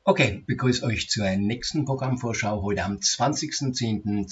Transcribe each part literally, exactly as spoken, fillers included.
Okay, begrüße euch zur nächsten Programmvorschau heute am zwanzigsten zehnten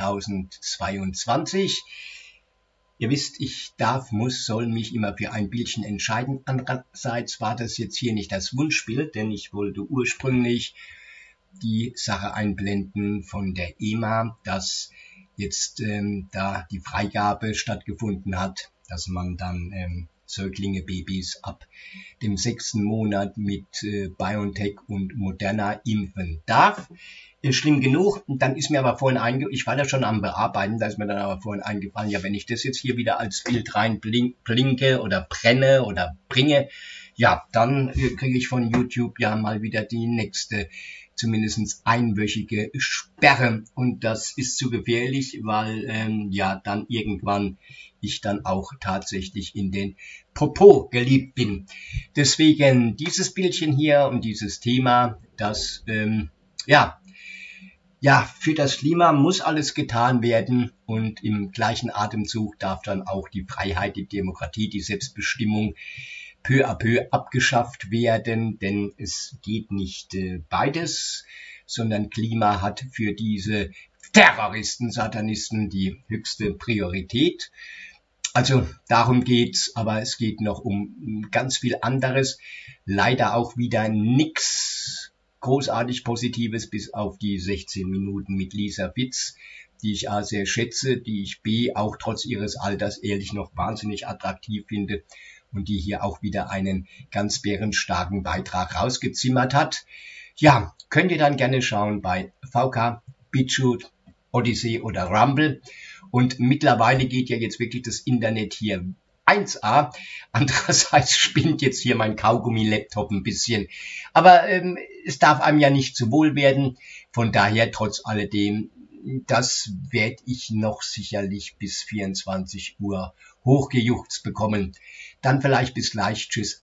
zweitausendzweiundzwanzig. Ihr wisst, ich darf, muss, soll mich immer für ein Bildchen entscheiden. Andererseits war das jetzt hier nicht das Wunschbild, denn ich wollte ursprünglich die Sache einblenden von der E M A, dass jetzt ähm, da die Freigabe stattgefunden hat, dass man dann ähm, Säuglinge, Babys ab dem sechsten Monat mit äh, BioNTech und Moderna impfen darf. Ist schlimm genug. Dann ist mir aber vorhin eingefallen, ich war da schon am Bearbeiten, da ist mir dann aber vorhin eingefallen, ja, wenn ich das jetzt hier wieder als Bild rein blink, blinke oder brenne oder bringe, ja, dann äh, kriege ich von YouTube ja mal wieder die nächste, zumindest einwöchige Sperre. Und das ist zu gefährlich, weil ähm, ja dann irgendwann ich dann auch tatsächlich in den Popo geliebt bin. Deswegen dieses Bildchen hier und dieses Thema, das ähm, ja, ja, für das Klima muss alles getan werden und im gleichen Atemzug darf dann auch die Freiheit, die Demokratie, die Selbstbestimmung peu à peu abgeschafft werden, denn es geht nicht äh, beides, sondern Klima hat für diese Terroristen, Satanisten die höchste Priorität. Also darum geht's, aber es geht noch um ganz viel anderes. Leider auch wieder nix großartig Positives, bis auf die sechzehn Minuten mit Lisa Witz, die ich A sehr schätze, die ich B auch trotz ihres Alters ehrlich noch wahnsinnig attraktiv finde und die hier auch wieder einen ganz bärenstarken Beitrag rausgezimmert hat. Ja, könnt ihr dann gerne schauen bei V K, BitChute, Odyssey oder Rumble. Und mittlerweile geht ja jetzt wirklich das Internet hier eins A. Andererseits spinnt jetzt hier mein Kaugummi-Laptop ein bisschen. Aber ähm, es darf einem ja nicht zu wohl werden. Von daher, trotz alledem, das werde ich noch sicherlich bis vierundzwanzig Uhr hochgejuchzt bekommen. Dann vielleicht bis gleich. Tschüss.